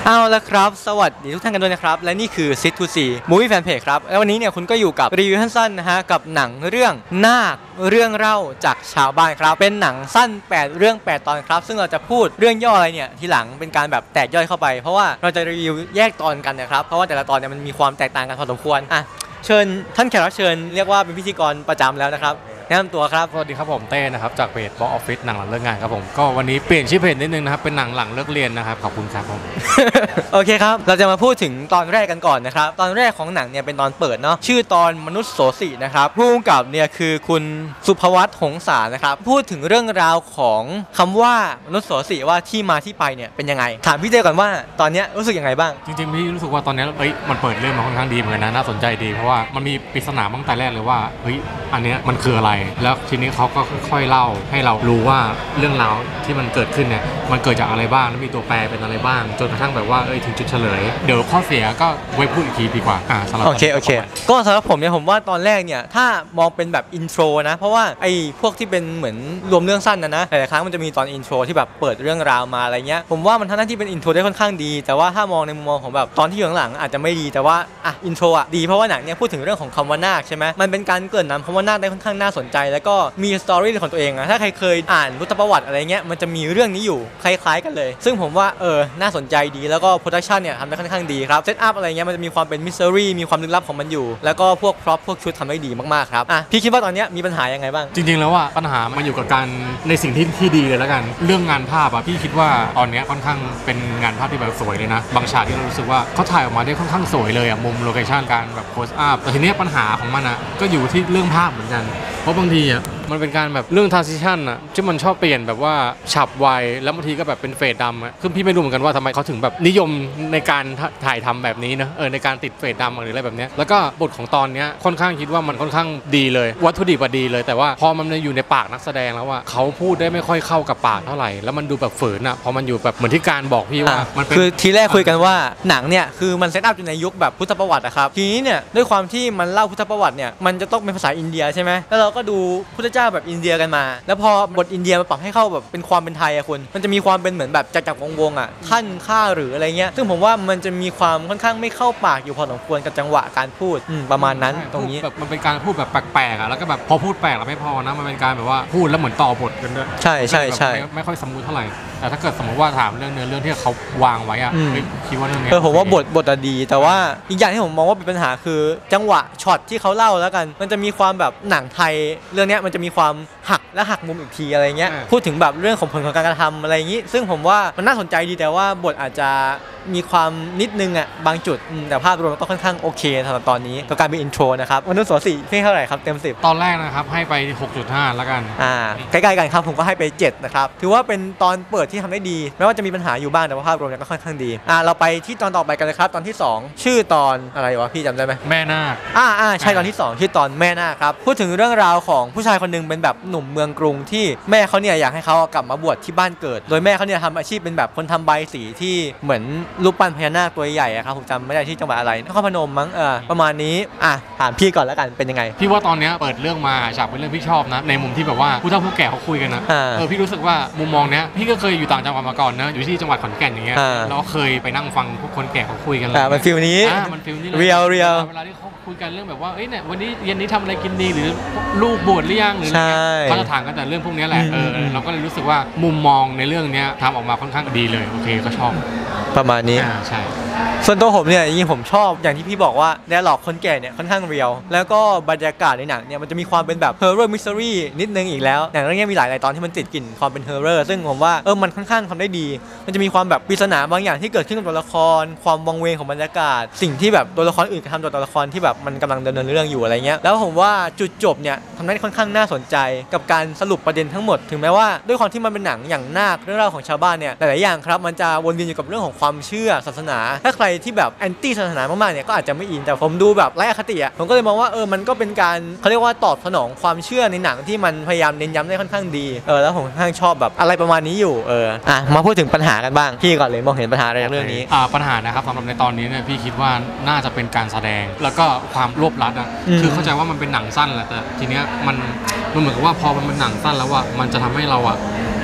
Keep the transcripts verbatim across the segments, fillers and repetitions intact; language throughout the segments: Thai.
เอาละครับสวัสดีทุกท่านกันด้วยนะครับและนี่คือซิททูซีมูฟวี่แฟนเพจครับแล้ววันนี้เนี่ยคุณก็อยู่กับรีวิวสั้นๆนะฮะกับหนังเรื่องนาคเรื่องเล่าจากชาวบ้านครับเป็นหนังสั้นแปดเรื่องแปดตอนครับซึ่งเราจะพูดเรื่องย่ออะไรเนี่ยทีหลังเป็นการแบบแตกย่อยเข้าไปเพราะว่าเราจะรีวิวแยกตอนกันนะครับเพราะว่าแต่ละตอนเนี่ยมันมีความแตกต่างกันพอสมควรอ่ะเชิญท่านแขกรับเชิญเรียกว่าเป็นพิธีกรประจำแล้วนะครับแนะนำตัวครับสวัสดีครับผมเต้นะครับจากเพจบ็อกออฟฟิศหนังหลังเลิกงานครับผมก็วันนี้เปลี่ยนชื่อเพจนิดนึงนะครับเป็นหนังหลังเลิกเรียนนะครับขอบคุณครับผมโอเคครับเราจะมาพูดถึงตอนแรกกันก่อนนะครับตอนแรกของหนังเนี่ยเป็นตอนเปิดเนาะชื่อตอนมนุษย์โสสินะครับผู้กำกับเนี่ยคือคุณสุภวัฒน์หงสานะครับพูดถึงเรื่องราวของคำว่ามนุษย์โสสิว่าที่มาที่ไปเนี่ยเป็นยังไงถามพี่เต้ก่อนว่าตอนนี้รู้สึกยังไงบ้างจริงๆพี่รู้สึกว่าตอนนี้เอ้ยมันเปิดเรื่องมาค่อนข้างดีเหมือนกันนะน่าสนใจดีเพราะว่ามันมีปริศนาตั้งแต่แรกเลยว่าเฮ้ยอันนี้มันคืออะไรแล้วทีนี้เขาก็ค่อยๆเล่าให้เรารู้ว่าเรื่องราวที่มันเกิดขึ้นเนี่ยมันเกิดจากอะไรบ้างแล้วมีตัวแปรเป็นอะไรบ้างจนกระทั่งแบบว่าเอ้ยถึงจุดเฉลยเดี๋ยวข้อเสียก็ไว้พูดอีกทีดีกว่าอ่าสำหรับโอเคโอเคก็สำหรับผมเนี่ยผมว่าตอนแรกเนี่ยถ้ามองเป็นแบบอินโทรนะเพราะว่าไอ้พวกที่เป็นเหมือนรวมเรื่องสั้นนะนะหลายๆครั้งมันจะมีตอนอินโทรที่แบบเปิดเรื่องราวมาอะไรเงี้ยผมว่ามันทำหน้าที่เป็นอินโทรได้ค่อนข้างดีแต่ว่าถ้ามองในมุมมองของแบบตอนที่อยู่ข้างหลังอาจจะไม่ดีแต่ว่าอ่ะอินโทรอ่ะดีเพราะว่าหนังเนี่ยพูดถึงเรื่องของคำว่านาคใช่ไหมมันเป็นการเกริ่นนำคำว่านาคได้ค่อนข้างน่าสนใจแล้วก็มีสตอรี่ของตัวเองอะถ้าใครเคยอ่านพุทธประวัติอะไรเงี้ยมันจะมีเรื่องนี้อยู่คล้ายๆกันเลยซึ่งผมว่าเออน่าสนใจดีแล้วก็โปรดักชันเนี่ยทำได้ค่อนข้างดีครับเซตอัพอะไรเงี้ยมันจะมีความเป็นมิส t ต r รี่มีความลึกลับของมันอยู่แล้วก็พวกพร็อพพวกชุดทำได้ดีมากๆครับอ่ะพี่คิดว่าตอนนี้มีปัญหายังไงบ้างจริงๆแล้วว่าปัญหามันอยู่กับการในสิ่งที่ที่ดีเลยแล้วกันเรื่องงานภาพอะพี่คิดว่าตอนนี้ค่อนข้างเป็นงานภาพที่แบบสวยเลยนะบางฉากที่เรารู้สึกว่าเขาถ่ายออกมาได้ค่อนข้างสวยเลยอะมุมโลเคชั่นการแบบโพสอัพแต่ทีนี้ปัญหาของมันอะก็อยู่ที่เรื่องภาพเหมือนกันเพราะบางทีอะมันเป็นการแบบเรื่อง transition อะที่มันชอบเปลี่ยนแบบว่าฉับไวแล้วบางทีก็แบบเป็นเฟดดำอะคือพี่ไม่รู้เหมือนกันว่าทำไมเขาถึงแบบนิยมในการถ่ายทำแบบนี้นะเออในการติดเฟดดำหรืออะไรแบบนี้แล้วก็บทของตอนนี้ค่อนข้างคิดว่ามันค่อนข้างดีเลยวัตถุดิบดีเลยแต่ว่าพอมันอยู่ในปากนักแสดงแล้วว่าเขาพูดได้ไม่ค่อยเข้ากับปากเท่าไหร่แล้วมันดูแบบฝืนอะพอมันอยู่แบบเหมือนที่การบอกพี่ว่ามันคือทีแรกคุยกันว่าหนังเนี่ยคือมันเซตอัพอยู่ในยุคแบบพุทธประวัติอะครับทีนี้เนี่ยด้วยความที่มันเล่าพุทธประวัติเนี่ยมันจะต้องเป็นภาษาอินเดียใช่ไหมแล้วเราก็ดูพุทธเจ้าแบบอินเดียกันมาแล้วพอบทอินเดียมาปรับให้เข้าแบบเป็นความเป็นไทยอะคุณมันจะมีความเป็นเหมือนแบบจักรจักรวงศ์อะขั้นค่าหรืออะไรเงี้ยซึ่งผมว่ามันจะมีความค่อนข้างไม่เข้าปากอยู่พอสมควรกับจังหวะการพูดประมาณนั้นตรงนี้แบบมันเป็นการพูดแบบแปลกๆอะแล้วก็แบบพอพูดแปลกแล้วไม่พอนะมันเป็นการแบบว่าพูดแล้วเหมือนต่อบทกันด้วยใช่ใช่ใช่ไม่ค่อยสมูทเท่าไหร่แต่ถ้าเกิดสมมติว่าถามเรื่องเนื้อเรื่องที่เขาวางไว้อะคิดว่าเรื่องนี้เออผมว่าบทบทดีแต่ว่าอีกอย่างที่ผมมองว่าเป็นปัญหาคือจังหวะช็อตที่เขาเล่าแล้วกันมันจะมีความแบบหนังไทยเรื่องนี้มันจะมีความหักและหักมุมอีกทีอะไรเงี้ยพูดถึงแบบเรื่องของผลของการกระทำอะไรอย่างนี้ซึ่งผมว่ามันน่าสนใจดีแต่ว่าบทอาจจะมีความนิดนึงอ่ะบางจุดแต่ภาพรวมก็ค่อนข้างโอเคสำหรับตอนนี้กับการเป็นอินโทรนะครับมนุษย์โสสิให้เท่าไหร่ครับเต็มสิบตอนแรกนะครับให้ไป หกจุดห้า แล้วกันอ่าใกล้ๆกันครับผมก็ให้ไปเจ็ดนะครับถือว่าเป็นตอนเปิดที่ทำได้ดีแม้ว่าจะมีปัญหาอยู่บ้างแต่ว่าภาพรวมก็ค่อนข้างดีอ่าเราไปที่ตอนต่อไปกันเลยครับตอนที่สองชื่อตอนอะไรวะพี่จำได้ไหมแม่นาคอ่าอ่าใช่ตอนที่สองชื่อตอนแม่นาคครับพูดถึงเรื่องราวของผู้ชายคนนึงเป็นแบบหนุ่มเมืองกรุงที่แม่เขาเนี่ยอยากให้เขากลับมาบวชที่บ้านเกิดโดยแม่เขาเนี่ยทำอาชีพเป็นแบบคนทำใบสีที่เหมือนรูปปั้นพญานาคตัวใหญ่อะครับผมจำไม่ได้ที่จังหวัดอะไรนครพนมมั้งเออประมาณนี้อ่ะถามพี่ก่อนแล้วกันเป็นยังไงพี่ว่าตอนนี้เปิดเรื่องมาฉากเป็นเรื่องพี่ชอบนะในมุมที่แบบว่าผู้เฒ่าผู้แก่เขาคุยกันนะเออพี่รู้สึกว่ามุมมองเนี้ยพี่ก็เคยอยู่ต่างจังหวัดมาก่อนนะอยู่ที่จังหวัดขอนแก่นอย่างเงี้ยแล้วเคยไปนั่งฟังพวกคนแก่เขาคุยกันเลยอ่ามันฟิลนี้อ่ามันฟิลนี้เรียลเรียลเวลาที่เขาคุยกันเรื่องแบบว่าเอ้ยเนี่ยวันนี้เย็นนี้ทำอะไรกินดีหรือลูกบวชหรือยังหรืออะไรเขาจะถามกันแต่เรื่องพวกนี้แหละเออเราก็เลยรู้สึกว่ามุมมองในเรื่องนี้ทำออกมาค่อนข้างดีเลยโอเคก็ชอบประมาณนี้ใช่ส่วนตัวผมเนี่ยจริงๆผมชอบอย่างที่พี่บอกว่าไดอะล็อกคนแก่เนี่ยค่อนข้างเรียลแล้วก็บรรยากาศในหนังเนี่ยมันจะมีความเป็นแบบเฮอร์เรอร์มิสซิรี่นิดนึงอีกแล้วอย่างเรื่องนี้มีหลายๆตอนที่มันติดกลิ่นความเป็นเฮอร์เรอร์ซึ่งผมว่าเออมันค่อนข้างทำได้ดีมันจะมีความแบบปริศนาบางอย่างที่เกิดขึ้นกับตัวละครความวังเวงของบรรยากาศสิ่งที่แบบตัวละครอื่นกระทำต่อตัวละครที่แบบมันกำลังดำเนินเรื่องอยู่อะไรเงี้ยแล้วผมว่าจุดจบเนี่ยทำได้ค่อนข้างน่าสนใจกับการสรุปประเด็นทั้งหมดถึงแม้ว่าด้วยความที่มันเป็นหนังอย่างนาคเรื่องราวของชาวบ้านเนี่ยหลายๆอย่างครับมันจะวนเวียนอยู่กับเรื่องของความเชื่อศาสนาถ้าใครที่แบบแอนตี้ศาสนามากๆเนี่ยก็อาจจะไม่อินแต่ผมดูแบบไร้อคติอ่ะผมก็เลยมองว่าเออมันก็เป็นการเขาเรียกว่าตอบสนองความเชื่อในหนังที่มันพยายามเน้นย้ำได้ค่อนข้างดีเออแล้วผมค่อนข้างชอบแบบอะไรประมาณนี้อยู่เอออ่ะมาพูดถึงปัญหากันบ้างพี่ก่อนเลยมองเห็นปัญหาอะไรในเรื่องนี้อ่าปัญหานะครับสำหรับในตอนนี้เนี่ยพี่คิดว่าน่าจะเป็นการแสดงแล้วก็ความรวบรัดอ่ะคือเข้าใจว่ามันเป็นหนังสั้นแหละแต่ทีเนี้ยมันมันเหมือนกับว่าพอมันเป็นหนังสั้นแล้วอ่ะมันจะทำให้เราอ่ะ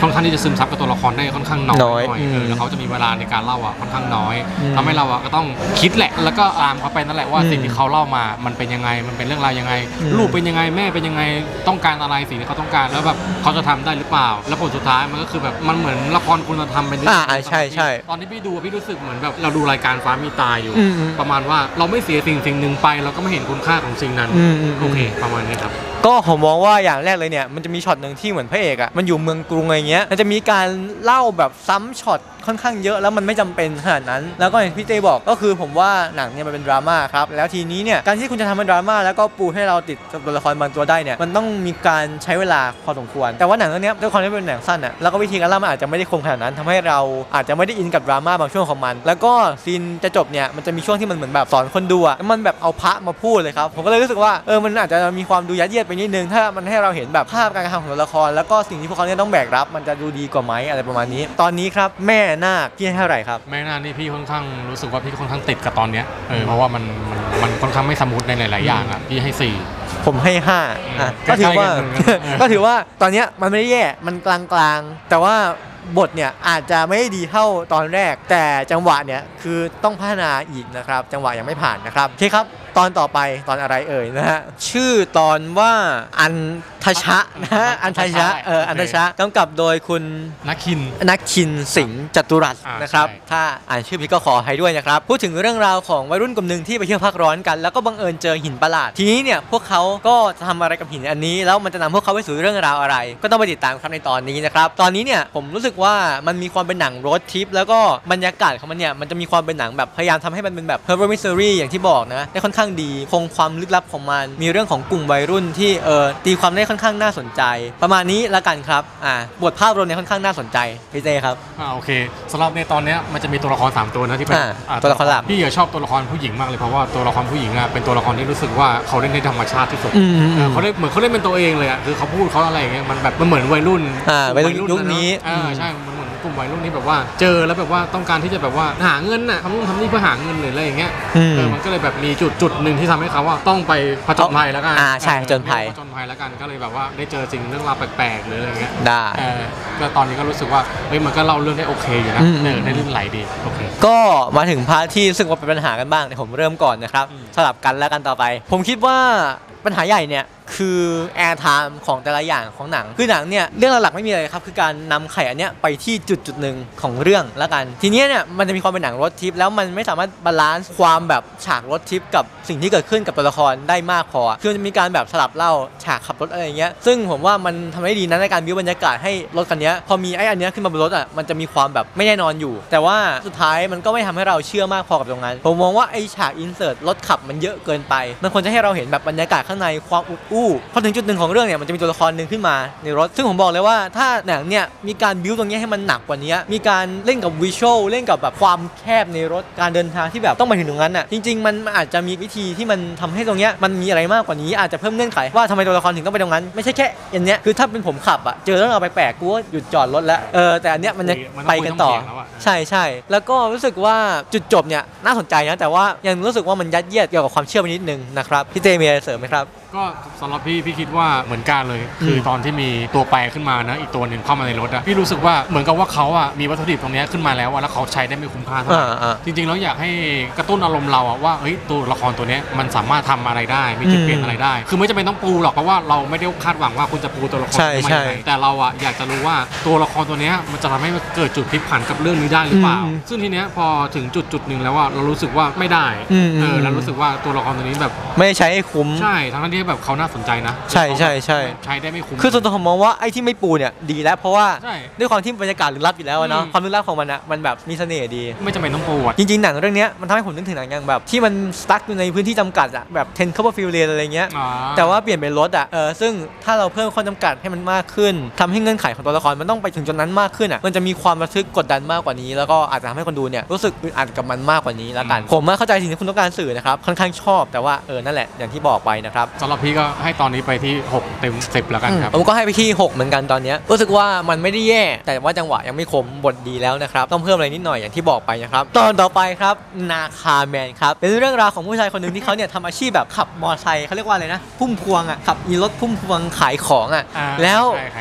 ค่อนข้างที่จะซึมซับกับตัวละครได้ค่อนข้างน้อยน้อยหน่อยอืมเออแล้วเขาจะมีเวลาในการเล่าอ่ะค่อนข้างน้อยอืมทำให้เราอ่ะก็ต้องคิดแหละแล้วก็ตามเขาไปนั่นแหละว่าอืมสิ่งที่เขาเล่ามามันเป็นยังไงมันเป็นเรื่องราวยังไงอืมลูกเป็นยังไงแม่เป็นยังไงต้องการอะไรสิ่งที่เขาต้องการแล้วแบบเขาจะทำได้หรือเปล่า แล้วผลสุดท้ายมันก็คือแบบมันเหมือนละครคุณธรรมเป็นอ่าอ่าใช่ใช่ตอนที่พี่ดูอะพี่รู้สึกเหมือนแบบเราดูรายการฟ้ามีตาอยู่อืมอืมประมาณว่าเราไม่เสียสิ่งสิ่งหนึ่งไปเราก็ไม่เห็นคุณค่าของสิ่งนั้นอืมอืมอืมโอเคประมาณนี้ครับก็ผมมองว่าอย่างแรกเลยเนี่ยมันจะมีช็อตหนึ่งที่เหมือนพระเอกอ่ะมันอยู่เมืองกรุงอะไรเงี้ยมันจะมีการเล่าแบบซ้ำช็อตค่อนข้างเยอะแล้วมันไม่จำเป็นขนาดนั้น แล้วก็อย่างพี่เต้บอกก็คือผมว่าหนังเนี่ยมันเป็นดราม่าครับแล้วทีนี้เนี่ยการที่คุณจะทำเป็นดราม่าแล้วก็ปูให้เราติดกับตัวละครบางตัวได้เนี่ยมันต้องมีการใช้เวลาพอสมควรแต่ว่าหนังเรื่องนี้ด้วยความที่เป็นหนังสั้นอ่ะแล้วก็วิธีการเล่ามันอาจจะไม่ได้คมขนาดนั้นทำให้เราอาจจะไม่ได้อินกับดราม่าบางช่วงของมันแล้วก็ซีนจะจบเนี่ยมันจะมีช่วงที่มันเหมือนแบบสอนคนดูอ่ะมันแบบเอาพระมาพูดเลยครับผมก็เลยรู้สึกว่าเออมันอาจจะมีความดูยัดเยียดไปนิดนึงถ้ามันให้เราเห็นแบบภาพการกระทำของตัวละครแล้วก็สิ่งที่พวกเขาเนี่ยต้องแบกรับมันจะดูดีกว่าไหมอะไรประมาณนี้ตอนนี้ครับแม่นาคพี่ให้เท่าไหร่ครับแม่น่านี่พี่ค่อนข้างรู้สึกว่าพี่ค่อนข้างติดกับตอนเนี้ยเออเพราะว่ามันมันมันค่อนข้างไม่สมูทในหลาย ๆ อย่างอ่ะพี่ให้สี่ผมให้ห้าอ่ะใกล้ก็ๆถือว่ากันเหมือนกันเออก็ถือว่าตอนเนี้ยมันไม่ได้แย่มันกลางๆแต่ว่าบทเนี่ยอาจจะไม่ได้ดีเท่าตอนแรก แต่จังหวะเนี่ยคือต้องพัฒนาอีกนะครับจังหวะยังไม่ผ่านนะครับโอเคครับตอนต่อไปตอนอะไรเอ่ยนะฮะชื่อตอนว่าอันทชะนะฮะอันทชะเอออันทชะกำกับโดยคุณนักคินนักคินสิงห์จตุรัสอ่านะครับใช่ถ้าอ่านชื่อพี่ก็ขอให้ด้วยนะครับ พูดถึงเรื่องราวของวัยรุ่นกลุ่มหนึ่งที่ไปเที่ยวพักร้อนกัน แล้วก็บังเอิญเจอหินประหลาด ทีนี้เนี่ยพวกเขาก็จะทำอะไรกับหินอันนี้ แล้วมันจะนำพวกเขาไปสู่เรื่องราวอะไร ก็ต้องไปติดตามครับในตอนนี้นะครับ ตอนนี้เนี่ยผมรู้สึกว่ามันมีความเป็นหนังโรดทริปแล้วก็บรรยากาศของมันเนี่ยมันจะมีความเป็นหนังแบบพยายามทำให้มันเป็นแบบ Horror Mystery อย่างที่บอกนะได้ค่อนข้างดีคงความลึกลับของมันมีเรื่องของกลุ่มวัยรุ่นที่เออตีความได้ค่อนข้างน่าสนใจ ประมาณนี้ละกันครับอ่าบทภาพรวมเนี่ยค่อนข้างน่าสนใจพี่เต้ครับอ่าโอเคสำหรับในตอนเนี้ยมันจะมีตัวละครสามตัวนะที่เป็นอ่าอ่าตัวละครหลักพี่อะชอบตัวละครผู้หญิงมากเลยเพราะว่าตัวละครผู้หญิงอ่ะเป็นตัวละครที่รู้สึกว่าเขาเล่นได้ธรรมชาติที่สุดอืมอืมเออเขาเล่นเหมือนเขาเล่นเป็นตัวเองเลยอ่ะคือเขาพูดเขาอะไรอย่างเงี้ยมันแบบมันเหมือนวัยรุ่นอ่าวัยรุ่นยุคนี้เอ่าใช่มันเหมือนกลุ่มวัยรุ่นที่แบบว่าเจอแล้วแบบว่าต้องการที่จะแบบว่าหาเงินน่ะทำนู่นทำนี่เพื่อหาเงินหรืออะไรอย่างเงี้ยอืมเออมันก็เลยแบบมีจุดจุดหนึ่งที่ทำให้เขาว่าต้องไปผจญภัยแล้วกันอ่าใช่ผจญภัยผจญภัยแล้วกันก็เลยแบบว่าได้เจอสิ่งเรื่องราวแปลกๆหรืออะไรเงี้ยได้เออก็ตอนนี้ก็รู้สึกว่าเฮ้ยมันก็เล่าเรื่องได้โอเคอยู่นะอืมเออได้เรื่องไหลดีโอเคก็มาถึงพาร์ทที่ซึ่งว่าเป็นปัญหากันบ้างเดี๋ยวผมเริ่มก่อนนะครับอืมสลับกันแล้วกันต่อไป ผมคิดว่าปัญหาใหญ่เนี่ยคือแอร์ไทม์ของแต่ละอย่างของหนังคือหนังเนี่ยเรื่องหลักๆไม่มีอะไรครับคือการนำไข่อันเนี้ยไปที่จุดจุดหนึ่งของเรื่องแล้วกัน ทีเนี้ยเนี่ยมันจะมีความเป็นหนังรถทริปแล้วมันไม่สามารถบาลานซ์ความแบบฉากรถทริปกับสิ่งที่เกิดขึ้นกับตัวละครได้มากพอคือมันจะมีการแบบสลับเล่าฉากขับรถอะไรอย่างเงี้ยซึ่งผมว่ามันทำได้ดีนะในการบิ้วบรรยากาศให้รถคันเนี้ยพอมีไอ้อันเนี้ยขึ้นมาบนรถอ่ะมันจะมีความแบบไม่แน่นอนอยู่ แต่ว่าสุดท้ายมันก็ไม่ทำให้เราเชื่อมากพอกับตรงนั้นผมมองว่าไอ้ฉากอินเสิร์ตรถขับมันเยอะเกินไปมันควรจะให้เราเห็นแบบบรรยากาศข้างในความอุกอู้พอถึงจุดหนึ่งของเรื่องเนี่ยมันจะมีตัวละครหนึ่งขึ้นมาในรถซึ่งผมบอกเลยว่าถ้าหนังเนี่ยมีการบิ้วตรงนี้ให้มันหนักกว่านี้มีการเล่นกับวิชวลเล่นกับแบบความแคบในรถการเดินทางที่แบบต้องไปถึงตรงนั้นอ่ะจริงๆมันอาจจะมีวิธีที่มันทำให้ตรงเนี้ยมันมีอะไรมากกว่านี้อาจจะเพิ่มเงื่อนไขว่าทำไมตัวละครถึงต้องไปตรงนั้นไม่ใช่แค่อันเนี้ยคือถ้าเป็นผมขับอ่ะเจอเรื่องราวแปลกๆกูก็หยุดจอดรถแล้วเออแต่อันเนี้ยมันจะไปกันต่อ ใช่ใช่แล้วก็รู้สึกว่าจุดจบเนี่ยน่าสนใจนะแต่ว่ายังรู้สึกว่ามันยัดเยียดเกี่ยวกับความเชื่อไปนิดนึงนะครับพี่เจมีอะไรเสริมไหมครับก็สำหรับพี่พี่คิดว่าเหมือนกันเลย คือตอนที่มีตัวแปรขึ้นมานะอีกตัวหนึ่งเข้ามาในรถอะพี่รู้สึกว่าเหมือนกับว่าเขาอะมีวัตถุดิบตรงนี้ขึ้นมาแล้วอะแล้วเขาใช้ได้ไม่คุ้มค่าเท่าไหร่อ่าๆจริงๆแล้วอยากให้กระตุ้นอารมณ์เราอะว่าเฮ้ยตัวละครตัวเนี้ยมันสามารถทำอะไรได้มีจุดเปลี่ยนอะไรได้ คือไม่จำเป็นต้องปูหรอกเพราะว่าเราไม่ได้คาดหวังว่าคุณจะปูตัวละครใช่นี้มาใช่ยังไงแต่เราอะอยากจะรู้ว่าตัวละครตัวเนี้ยมันจะทำให้เกิดจุดพลิกผันกับเรื่องนี้ได้หรือเปล่าอืมซึ่งทีเนี้ยพอถึงจุดจุดหนึ่งแล้วอะเรารู้สึกว่าไม่ได้อืมเออแล้วรู้สึกว่าตัวละครตัวนี้แบบไม่ได้ใช้ให้คุ้มใช่ทั้งที่แบบเขาน่าสนใจนะใช่ใช่ใช่ใช้ได้ไม่คุ้มคือส่วนตัวผมมองว่าไอ้ที่ไม่ปูเนี่ยดีแล้วเพราะว่าใช่ด้วยความที่บรรยากาศลึกลับอยู่แล้วอะเนาะอืมความลึกลับของมันอะมันแบบมีเสน่ห์ดีไม่จำเป็นต้องปูอ่ะจริงๆหนังเรื่องเนี้ยมันทำให้ผมนึกถึงหนังอย่างแบบที่มันสตั๊กอยู่ในพื้นที่จำกัดอะแบบเทนคอร์ฟิลเลนอะไรเงี้ยอ๋อแต่ว่าเปลี่ยนเป็นรถอะเออซึ่งถ้าเราเพิ่มข้อจำกัดให้มันมากขึ้นทำให้เงื่อนไขของตัวละครมันต้องไปถึงจุดนั้นมากขึ้นอะมันจะมีความระทึกกดดันมากกว่านี้ แล้วก็อาจจะทำให้คนดูเนี่ยรู้สึกอึดอัดกับมันมากกว่านี้แล้วกัน ผมอะเข้าใจสิ่งที่คุณต้องการสื่อนะครับค่อนข้างชอบแต่ว่าเออนั่นแหละอย่างที่บอกไปนะครับสำหรับพี่ก็ให้ตอนนี้ไปที่หกเต็มสิบแล้วกันครับผมก็ให้ไปที่หกเหมือนกันตอนเนี้ยรู้สึกว่ามันไม่ได้แย่แต่ว่าจังหวะยังไม่คมบทดีแล้วนะครับต้องเพิ่มอะไรนิดหน่อยอย่างที่บอกไปนะครับตอนต่อไปครับนาคาแมนครับเป็นเรื่องราวของผู้ชายคนหนึ่งที่เขาเนี่ยทำอาชีพแบบขับมอเตอร์ไซค์เขาเรียกว่าอะไรนะพุ่มพวงอ่ะขับอีรถพุ่มพวงขายของอ่ะอ่าแล้วใช่ขายของ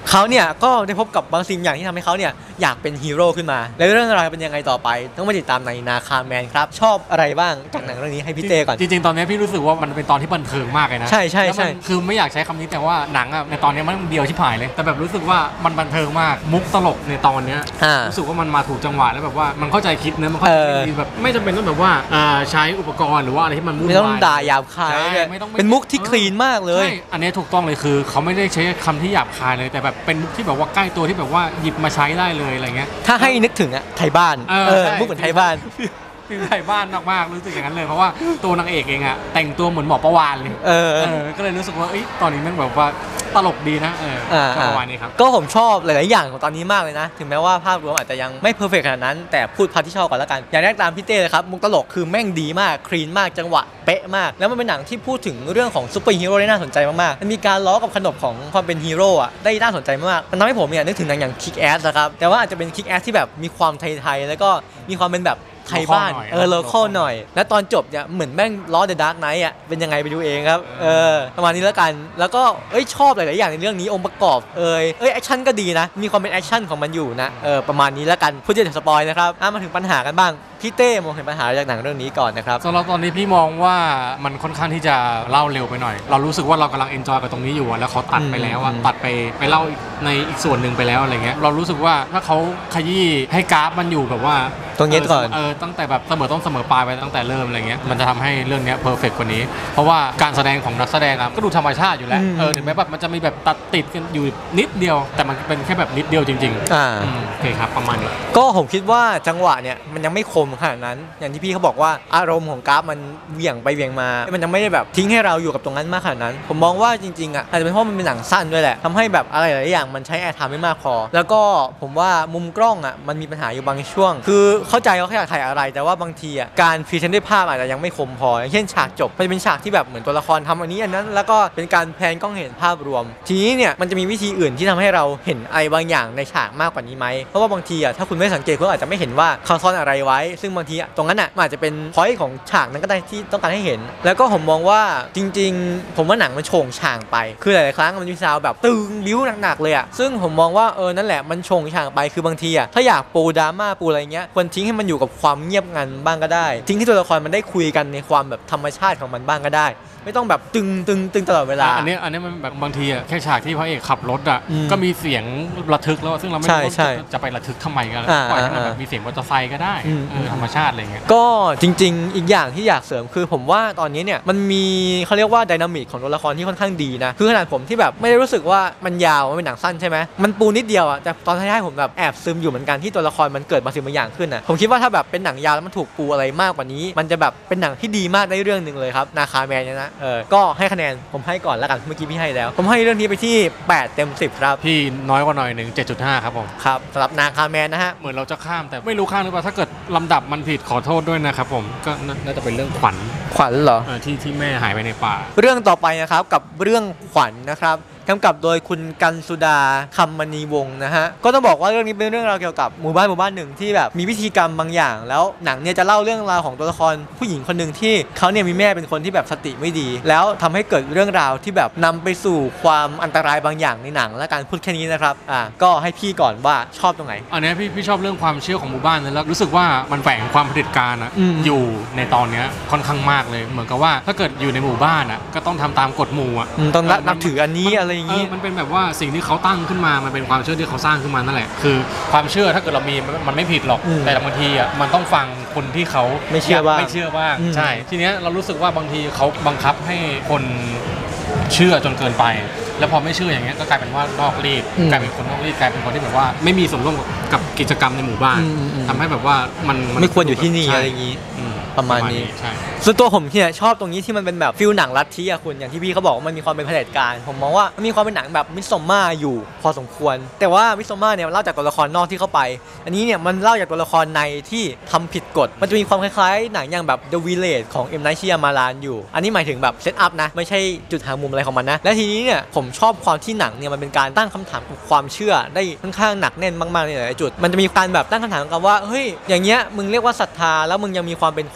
เขาเนี่ยก็ได้พบกับบางสิ่งอย่างที่ทำให้เขาเนี่ยอยากเป็นฮีโร่ขึ้นมาแล้วเรื่องราวเป็นยังไงต่อไปต้องมาติดตามในนาคาแมนครับชอบอะไรบ้างจากหนังเรื่องนี้ให้พี่เต้ก่อนจริงๆตอนนี้พี่รู้สึกว่ามันเป็นตอนที่บันเทิงมากเลยนะใช่ใช่ใช่คือไม่อยากใช้คำนี้แต่ว่าหนังอะในตอนนี้มันเดียวชิบหายเลยแต่แบบรู้สึกว่ามันบันเทิงมากมุกตลกในตอนนี้รู้สึกว่ามันมาถูกจังหวะแล้วแบบว่ามันเข้าใจคิดนะมันเข้าใจแบบไม่จำเป็นต้องแบบว่าใช้อุปกรณ์หรือว่าอะไรที่มันไม่ต้องด่าหยาบคายเป็นมุกที่คลีนมากเลยอันนี้ถูกต้องเลยคือเขาไม่ได้ใช้คำที่หยาบคายเลยแต่แบบเป็นมุกที่แบบว่าใกล้ตัวที่แบบว่าหยิบมาใช้ได้เลยอะไรเงี้ยถ้าให้นึกถึงอะไทยบ้านเออมุกเหมือนไทยบ้านฟิลไทยบ้านมากๆรู้สึกอย่างนั้นเลยเพราะว่าตัวนางเอกเองอะแต่งตัวเหมือนหมอประวานเลยเออก็เลยรู้สึกว่าเอ้ยตอนนี้มันแบบว่าตลกดีนะเออประมาณนี้ครับก็ผมชอบหลายๆอย่างของตอนนี้มากเลยนะถึงแม้ว่าภาพรวมอาจจะยังไม่เพอร์เฟกต์ขนาดนั้นแต่พูดพาร์ทที่ชอบก่อนแล้วกันอย่างแรกตามพี่เต้เลยครับมุกตลกคือแม่งดีมากคลีนมากจังหวะเป๊ะมากแล้วมันเป็นหนังที่พูดถึงเรื่องของซูเปอร์ฮีโร่ได้น่าสนใจมากๆมันมีการล้อกับขนบของความเป็นฮีโร่อะได้น่าสนใจมากมันทำให้ผมเนี่ยนึกถึงหนังอย่างคิกแอสนะครับแต่ว่าอาจจะเป็นคิกแอสที่แบบมีความไทยๆแล้วก็มีความเป็นแบบไทยบ้านเออโลคอลหน่อยแล้วตอนจบเนี่ยเหมือนแม่งล้อ The Dark Knight อ่ะเป็นยังไงไปดูเองครับเออประมาณนี้แล้วกันแล้วก็เอ้ยชอบหลายๆอย่างในเรื่องนี้องค์ประกอบเอ้ยเอ้ยแอคชั่นก็ดีนะมีความเป็นแอคชั่นของมันอยู่นะเออประมาณนี้แล้วกันพูดจะถึงสปอยนะครับมาถึงปัญหากันบ้างพี่เต้มองเห็นปัญหาจากหนังเรื่องนี้ก่อนนะครับสำหรับตอนนี้พี่มองว่ามันค่อนข้างที่จะเล่าเร็วไปหน่อยเรารู้สึกว่าเรากำลังเอนจอยกับตรงนี้อยู่แล้วเขาตัดไปแล้วอะตัดไปไปเล่าในอีกส่วนหนึ่งไปแล้วอะไรเงี้ยเรารู้สึกว่าถ้าเขาขยี้ให้กราฟมันอยู่แบบว่าตรงนี้ก่อนเออตั้งแต่แบบเสมอต้นเสมอปลายไปตั้งแต่เริ่มอะไรเงี้ยมันจะทำให้เรื่องนี้เพอร์เฟกต์กว่านี้เพราะว่าการแสดงของนักแสดงอะก็ดูธรรมชาติอยู่แล้วเออถึงแม้แบบมันจะมีแบบตัดติดกันอยู่นิดเดียวแต่มันเป็นแค่แบบนิดเดียวจริงๆอ่าโอเคครับประมาณนี้ก็ผมคิดว่าจังหวะเนี่ยมันยังไม่คมขนาดนั้นอย่างที่พี่เขาบอกว่าอารมณ์ของกราฟมันเหวี่ยงไปเหวี่ยงมามันยังไม่ได้แบบทิ้งให้เราอยู่กับตรงนั้นมากขนาดนั้นผมมองว่าจริงๆอ่ะอาจจะเป็นเพราะมันเป็นหนังสั้นด้วยแหละทำให้แบบอะไรหลายอย่างมันใช้แอร์ไทม์ไม่มากพอแล้วก็ผมว่ามุมกล้องอ่ะมันมีปัญหาอยู่บางช่วงคือเข้าใจเขาแค่อยากถ่ายอะไรแต่ว่าบางทีอ่ะการพรีเซนต์ด้วยภาพอาจจะยังไม่คมพออย่างเช่นฉากจบมันจะเป็นฉากที่แบบเหมือนตัวละครทำอันนี้อันนั้นแล้วก็เป็นการแพนกล้องเห็นภาพรวมทีนี้เนี่ยมันจะมีวิธีอื่นที่ทำให้เราเห็นอะไรบางอย่างในฉากมากกว่านี้ไหมเพราะว่าบางทีอ่ะถ้าคุณไม่สังเกตคุณอาจจะไม่เห็นว่าเขาซ่อนอะไรไว้ซึ่งบางทีตรงนั้นอ่ะอาจจะเป็นพอยต์ของฉากนั้นก็ได้ที่ต้องการให้เห็นแล้วก็ผมมองว่าจริงๆผมว่าหนังมันโฉงฉางไปคือหลายๆครั้งมันมีซาวแบบตึงบิ้วหนักๆเลยอ่ะซึ่งผมมองว่าเออนั่นแหละมันโฉงฉางไปคือบางทีอ่ะถ้าอยากปูดราม่าปูอะไรเงี้ยควรทิ้งให้มันอยู่กับความเงียบงันบ้างก็ได้ทิ้งที่ตัวละครมันได้คุยกันในความแบบธรรมชาติของมันบ้างก็ได้ไม่ต้องแบบตึงตึงตึงตลอดเวลาอันนี้อันนี้มันแบบบางทีอ่ะแค่ฉากที่พระเอกขับรถอ่ะก็มีเสียงระทึกแล้วซึ่งเราไม่รู้จะไประทึกทำไมกันปล่อยให้มันแบบมีเสียงมอเตอร์ไซค์ก็ได้ธรรมชาติอะไรเงี้ยก็จริงๆอีกอย่างที่อยากเสริมคือผมว่าตอนนี้เนี่ยมันมีเขาเรียกว่าไดนามิกของตัวละครที่ค่อนข้างดีนะคือขนาดผมที่แบบไม่ได้รู้สึกว่ามันยาวมันเป็นหนังสั้นใช่ไหมมันปูนิดเดียวอ่ะแต่ตอนท้ายๆผมแบบแอบซึมอยู่เหมือนกันที่ตัวละครมันเกิดบางสิ่งบางอย่างขึ้นนะผมคิดว่าถ้าแบบเป็นหนังยาวแล้วมันถูกปูอะไรมากกว่านี้มันจะแบบเป็นหนังที่ดีมากได้เรื่องนึงเลยครับนาคาแมนเนี่ยนะเออก็ให้คะแนนผมให้ก่อนแล้วกันเมื่อกี้พี่ให้แล้วผมให้เรื่องนี้ไปที่แปดเต็มสิบครับพี่น้อยกว่าหน่อยหนึ่ง เจ็ดจุดห้า ครับผมครับสำหรับนาคาแมนนะฮะเหมือนเราจะข้ามแต่ไม่รู้ข้ามหรือเปล่าถ้าเกิดลำดับมันผิดขอโทษด้วยนะครับผมก็น่าจะเป็นเรื่องขวัญขวัญเหรอที่ที่แม่หายไปในป่าเรื่องต่อไปนะครับกับเรื่องขวัญนะครับกำกับโดยคุณกันสุดาคำมณีวงศ์นะฮะก็ต้องบอกว่าเรื่องนี้เป็นเรื่องราวเกี่ยวกับหมู่บ้านหมู่บ้านหนึ่งที่แบบมีพิธีกรรมบางอย่างแล้วหนังเนี่ยจะเล่าเรื่องราวของตัวละครผู้หญิงคนหนึ่งที่เขาเนี่ยมีแม่เป็นคนที่แบบสติไม่ดีแล้วทำให้เกิดเรื่องราวที่แบบนำไปสู่ความอันตรายบางอย่างในหนังและการพูดแค่นี้นะครับอ่าก็ให้พี่ก่อนว่าชอบตรงไหนอันนี้พี่พี่ชอบเรื่องความเชื่อของหมู่บ้านแล้วรู้สึกว่ามันแฝงความเผด็จการอะอยู่ในตอนนี้ค่อนข้างมากเลยเหมือนกับว่าถ้าเกิดอยู่ในหมู่บ้านอะก็ต้องทำตามกฎหมู่อะต้องนับถืออันนี้อะไรอย่างนี้มันเป็นแบบว่าสิ่งที่เขาตั้งขึ้นมามันเป็นความเชื่อที่เขาสร้างขึ้นมานั่นแหละคือความเชื่อถ้าเกิดเรามีมันไม่ผิดหรอกแต่บางทีอ่ะมันต้องฟังคนที่เขาไม่เชื่อบ้างไม่เชื่อบ้างใช่ทีเนี้ยเรารู้สึกว่าบางทีเขาบังคับให้คนเชื่อจนเกินไปแล้วพอไม่เชื่ออย่างเงี้ยก็กลายเป็นว่านอกรีดกลายเป็นคนนอกรีดกลายเป็นคนที่แบบว่าไม่มีส่วนร่วมกับกิจกรรมในหมู่บ้านทำให้แบบว่ามันไม่ควรอยู่ที่นี่อะไรอย่างงี้ประมาณนี้ส่วนตัวผมเนี่ยชอบตรงนี้ที่มันเป็นแบบฟิลหนังลัทธิอะคุณอย่างที่พี่เขาบอกว่ามันมีความเป็นเผด็จการผมมองว่ามันมีความเป็นหนังแบบมิสซอมมาอยู่พอสมควรแต่ว่ามิสซอมมาเนี่ยเล่าจากตัวละครนอกที่เข้าไปอันนี้เนี่ยมันเล่าจากตัวละครในที่ทำผิดกฎมันจะมีความคล้ายๆหนังอย่างแบบ The Village ของ เอ็ม Night Shyamalan อยู่อันนี้หมายถึงแบบเซตอัพนะไม่ใช่จุดหามุมอะไรของมันนะและทีนี้เนี่ยผมชอบความที่หนังเนี่ยมันเป็นการตั้งคำถามกับความเชื่อได้ค่อนข้างหนักแน่นมากๆในหลายจุดมันจะมีการแบบตั้งคำถามกันว่าเฮ้ยอย่างเงี้ยมึงเรียกว่าศรัทธาแล้วมึงยังมีความเป็นคน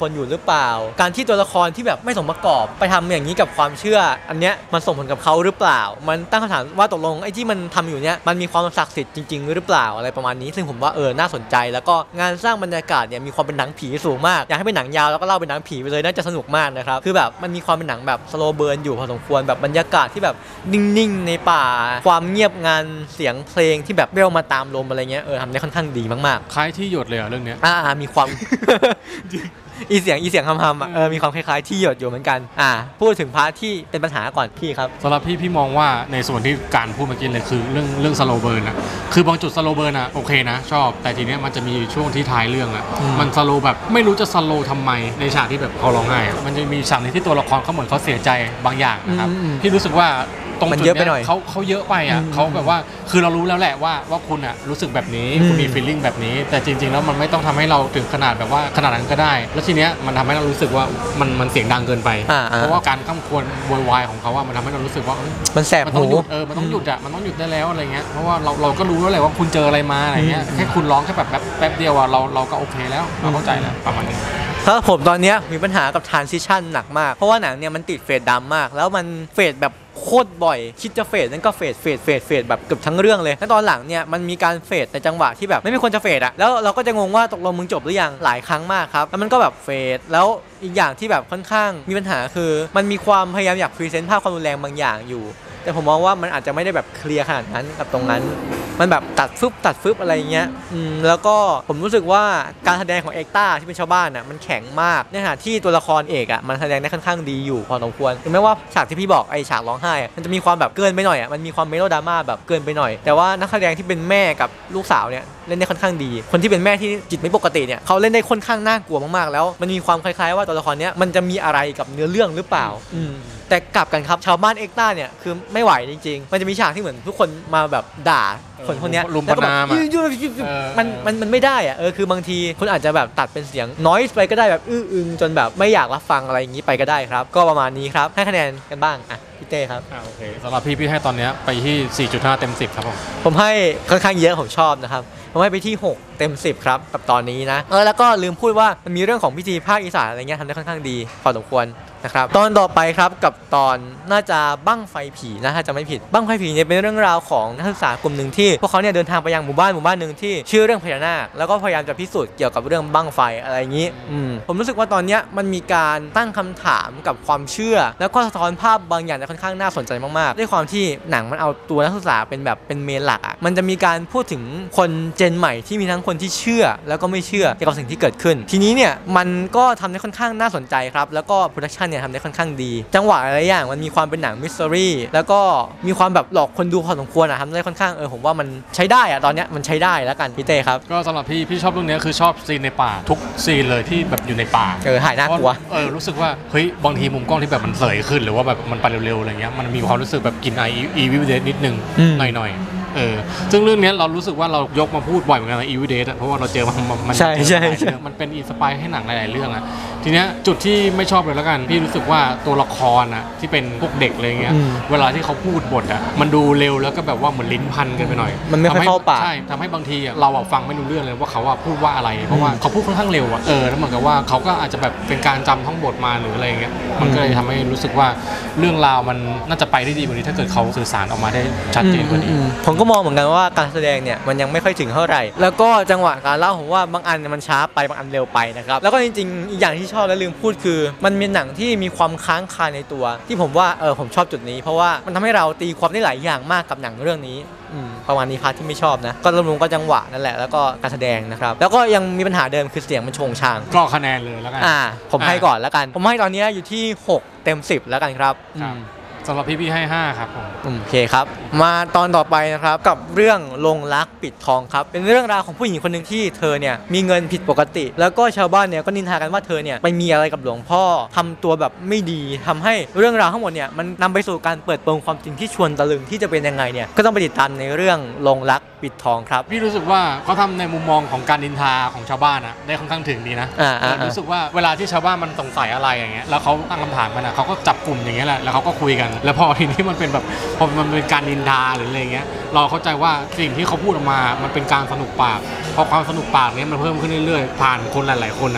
คนอยู่หรือเปล่าการที่ตัวละครที่แบบไม่สมประกอบไปทำอย่างนี้กับความเชื่ออันเนี้ยมันส่งผลกับเขาหรือเปล่ามันตั้งคำถามว่าตกลงไอ้ที่มันทำอยู่เนี้ยมันมีความศักดิ์สิทธิ์จริงๆหรือเปล่าอะไรประมาณนี้ซึ่งผมว่าเออน่าสนใจแล้วก็งานสร้างบรรยากาศเนี่ยมีความเป็นหนังผีสูงมากอยากให้เป็นหนังยาวแล้วก็เล่าเป็นหนังผีไปเลยน่าจะสนุกมากนะครับคือแบบมันมีความเป็นหนังแบบสโลว์เบิร์นอยู่พอสมควรแบบบรรยากาศที่แบบนิ่งๆในป่าความเงียบงันเสียงเพลงที่แบบเบลมาตามลมอะไรเงี้ยเออทำได้ค่อนข้างดีมากๆคล้ายที่หยดเลยอะเรื่องเนี้ยอ่ามีความ อีเสียงอีเสียงคำๆอ่ะเออมีความคล้ายๆที่หยดอยู่เหมือนกันอ่าพูดถึงพาร์ทที่เป็นปัญหาก่อนพี่ครับสำหรับพี่พี่มองว่าในส่วนที่การพูดเมื่อกี้เลยคือเรื่องเรื่องสโลว์เบิร์นอะคือบางจุดสโลว์เบิร์นอะโอเคนะชอบแต่ทีเนี้ยมันจะมีช่วงที่ท้ายเรื่องอะมันสโลว์แบบไม่รู้จะสโลว์ทำไมในฉากที่แบบเขาร้องไห้มันจะมีฉากนึงที่ตัวละครเขาเหมือนเขาเสียใจบางอย่างนะครับพี่รู้สึกว่าตรงจุดเนี้ยเขาเขาเยอะไปอ่ะเขาแบบว่าคือเรารู้แล้วแหละว่าว่าคุณอ่ะรู้สึกแบบนี้คุณมีฟีลลิ่งแบบนี้แต่จริงๆแล้วมันไม่ต้องทำให้เราถึงขนาดแบบว่าขนาดนั้นก็ได้แล้วทีเนี้ยมันทำให้เรารู้สึกว่ามันมันเสียงดังเกินไปเพราะว่าการข้ามควรโวยวายของเขาว่ามันทำให้เรารู้สึกว่ามันแสบหูเออมันต้องหยุดอ่ะมันต้องหยุดได้แล้วอะไรเงี้ยเพราะว่าเราเราก็รู้แล้วแหละว่าคุณเจออะไรมาอะไรเงี้ยแค่คุณร้องแค่แบบแป๊บเดียวอ่ะเราเราก็โอเคแล้วเราเข้าใจแล้วประมาณนี้ถ้าผมตอนนี้มีปัญหากับทรานซิชันหนักมากเพราะว่าหนังเนี่ยมันติดเฟดดำมากแล้วมันเฟดแบบโคตรบ่อยคิดจะเฟดนั่นก็เฟดเฟดเฟดเฟดแบบเกือบทั้งเรื่องเลยแล้วตอนหลังเนี่ยมันมีการเฟดในจังหวะที่แบบไม่มีคนจะเฟดอะแล้วเราก็จะงงว่าตกลงมึงจบหรือยังหลายครั้งมากครับแล้วมันก็แบบเฟดแล้วอีกอย่างที่แบบค่อนข้างมีปัญหาคือมันมีความพยายามอยากพรีเซนต์ภาพความรุนแรงบางอย่างอยู่แต่ผมมองว่ามันอาจจะไม่ได้แบบเคลียร์ขนาดนั้นกับตรงนั้นมันแบบตัดฟึบตัดฟึบอะไรเงี้ยอืมแล้วก็ผมรู้สึกว่าการแสดงของเอกต้าที่เป็นชาวบ้านอ่ะมันแข็งมากในขณะที่ตัวละครเอกอ่ะมันแสดงได้ค่อนข้างดีอยู่พอสมควรถึงแม้ว่าฉากที่พี่บอกไอ้ฉากร้องไห้มันจะมีความแบบเกินไปหน่อยอ่ะมันมีความเมโลดราม่าแบบเกินไปหน่อยแต่ว่านักแสดงที่เป็นแม่กับลูกสาวเนี่ยเล่นได้ค่อนข้างดีคนที่เป็นแม่ที่จิตไม่ปกติเนี่ยเขาเล่นได้ค่อนข้างน่ากลัวมากๆแล้วมันมีความคล้ายๆว่าตัวละครเนี้ยมันจะมีอะไรกับเนื้อเรื่องหรือเปล่าอืมแต่กลับกันครับชาวบ้านเอ็กต้าเนี่ยคือไม่ไหวจริงๆมันจะมีฉากที่เหมือนทุกคนมาแบบด่าคนคนนี้แล้วก็แบบมันมันมันไม่ได้อะเออคือบางทีคุณอาจจะแบบตัดเป็นเสียงน้อยไปก็ได้แบบอื้ออึงจนแบบไม่อยากรับฟังอะไรอย่างนี้ไปก็ได้ครับก็ประมาณนี้ครับให้คะแนนกันบ้างอ่ะพี่เต้ครับอ่าโอเคสำหรับพี่พี่ให้ตอนนี้ไปที่ สี่จุดห้า เต็มสิบครับผมผมให้ค่อนข้างเยอะผมชอบนะครับผมให้ไปที่หกเต็มสิบครับกับตอนนี้นะเออแล้วก็ลืมพูดว่ามันมีเรื่องของพิธีภาคอีสานอะไรเงี้ยทำได้ค่อนข้างดีพอสมควรนะครับตอนต่อไปครับกับตอนน่าจะบั้งไฟผีนะถ้าจะไม่ผิดบั้งไฟผีเนี่ยเป็นเรื่องราวของนักศึกษากลุ่มหนึ่งที่พวกเขาเนี่ยเดินทางไปยังหมู่บ้านหมู่บ้านหนึ่งที่ชื่อเรื่องพญานาคแล้วก็พยายามจะพิสูจน์เกี่ยวกับเรื่องบั้งไฟอะไรอย่างนี้อืมผมรู้สึกว่าตอนเนี้ยมันมีการตั้งคำถามกับความเชื่อแล้วก็สะท้อนภาพบางอย่างที่ค่อนข้างน่าสนใจมากๆด้วยความที่หนังมันเอาตัวนักศึกษาเป็นแบบเป็นเมนหลักอ่ะมันจะมีการพูดถึงคนเจนใหม่ที่มีทั้งคนที่เชื่อแล้วก็ไม่เชื่อเกี่ยวกับสิ่งที่เกิดขึ้นทีนี้เนี่ยมันก็ทำได้ค่อนข้างน่าสนใจครับแล้วก็โปรดักชันเนี่ยทำได้ค่อนข้างดีจังหวะอะไรอย่างมันมีความเป็นหนังมิส t ต r รี่แล้วก็มีความแบบหลอกคนดูพอสมควรอะทำได้ค่อนข้างเออผมว่ามันใช้ได้อะตอนเนี้ยมันใช้ได้แล้วกันพี่เต้ครับก็สำหรับพี่พี่ชอบเรื่องนี้คือชอบซีนในป่าทุกซีนเลยที่แบบอยู่ในป่าเออหายน่ากลัวเออรู้สึกว่าเฮ้ยบางทีมุมกล้องที่แบบมันเสยขึ้นหรือว่าแบบมันไปเร็วๆอะไรเงี้ยมันมีความรู้สึกแบบกินไออีวิวเดนิดนึงหน่อยๆเออซึ่งเรื่องนี้เรารู้สึกว่าเรายกมาพูดบ่อยเหมือนกันในอีวิเดสเพราะว่าเราเจอมันมันใช่ใช่มันเป็นอินสปายให้หนังหลายๆเรื่องอะทีเนี้ยจุดที่ไม่ชอบเลยแล้วกันพี่รู้สึกว่าตัวละครอะที่เป็นพวกเด็กอะไรเงี้ยเวลาที่เขาพูดบทอะมันดูเร็วแล้วก็แบบว่าเหมือนลิ้นพันกันไปหน่อยมันไม่ค่อยเข้าปากใช่ทำให้บางทีอะเราฟังไม่รู้เรื่องเลยว่าเขาว่าพูดว่าอะไรเพราะว่าเขาพูดค่อนข้างเร็วอะเออแล้วเหมือนกับว่าเขาก็อาจจะแบบเป็นการจำท่องบทมาหรืออะไรเงี้ยมันก็เลยทำให้รู้สึกว่าเรื่องราวมันน่าจะไปได้ดีกว่านี้ถ้าเกิดเขาสื่อสารออกมาได้ชัดเจนกว่านี้ผมก็มองเหมือนกันว่าการแสดงเนี่ยมันยังไม่ค่อยถึงเท่าไหร่แล้วก็จังหวะการเล่าผมว่าบางอันมันช้าไปบางอันเร็วไปนะครับแล้วก็จริงๆอีกอย่างที่ชอบและลืมพูดคือมันเป็นหนังที่มีความค้างคาในตัวที่ผมว่าเออผมชอบจุดนี้เพราะว่ามันทำให้เราตีความได้หลายอย่างมากกับหนังเรื่องนี้ประมาณนี้พาร์ทที่ไม่ชอบนะก็รวมๆก็จังหวะนั่นแหละแล้วก็การแสดงนะครับแล้วก็ยังมีปัญหาเดิมคือเสียงมันโชงชางก็คะแนนเลยแล้วกันอ่าผมให้ก่อนแล้วกันผมให้ตอนนี้อยู่ที่หกเต็มสิบแล้วกันครับสำหรับพี่พี่ให้ห้าครับผมโอเคครับมาตอนต่อไปนะครับกับเรื่องลงรักปิดทองครับเป็นเรื่องราวของผู้หญิงคนหนึ่งที่เธอเนี่ยมีเงินผิดปกติแล้วก็ชาวบ้านเนี่ยก็นินทากันว่าเธอเนี่ยไปมีอะไรกับหลวงพ่อทำตัวแบบไม่ดีทำให้เรื่องราวทั้งหมดเนี่ยมันนำไปสู่การเปิดโปงความจริงที่ชวนตะลึงที่จะเป็นยังไงเนี่ยก็ต้องไปติดตามในเรื่องลงรักปิดทองครับพี่รู้สึกว่าเขาทำในมุมมองของการนินทาของชาวบ้านนะได้ค่อนข้างถึงดีนะรู้สึกว่าเวลาที่ชาวบ้านมันสงสัยอะไรอย่างเงี้ยแล้วเขาตั้งคำถามกันนะเขาก็จับกลุ่มอย่างเงี้ยแหละแล้วเขาก็คุยกันแล้วพอทีนี้มันเป็นแบบพอมันเป็นการนินทาหรืออะไรเงี้ยเราเข้าใจว่าสิ่งที่เขาพูดออกมามันเป็นการสนุกปากพอความสนุกปากเนี้ยมันเพิ่มขึ้นเรื่อยๆผ่านคนหลายๆคนนะ